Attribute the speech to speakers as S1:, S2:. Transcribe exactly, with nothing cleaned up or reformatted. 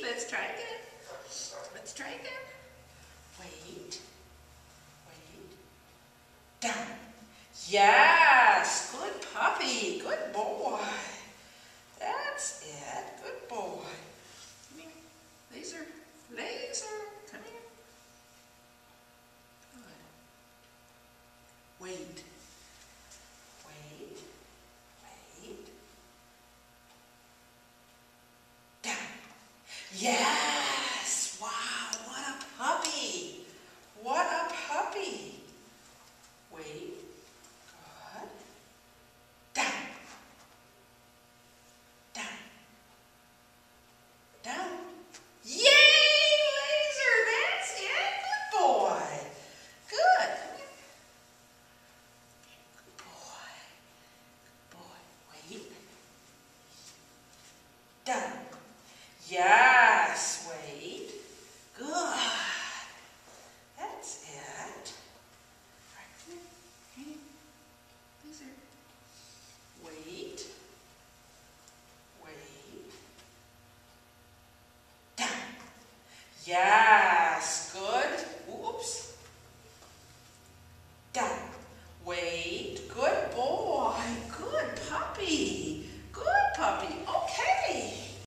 S1: let's try again. Let's try again. Wait. Wait. Down. Yes, good puppy. Good boy. That's it. Good boy. Come here. Laser. Laser. Come here. Good. Wait. Wait. Wait. Down. Yes. Wow. What a puppy. What a puppy. Wait. Good. Down. Down. Down. Yay, Laser. That's it. Good boy. Good. Come here. Good boy. Good boy. Wait. Down. Yes. Wait. Good. That's it. All right, come here. Come here. Laser. Wait. Wait. Down. Yeah.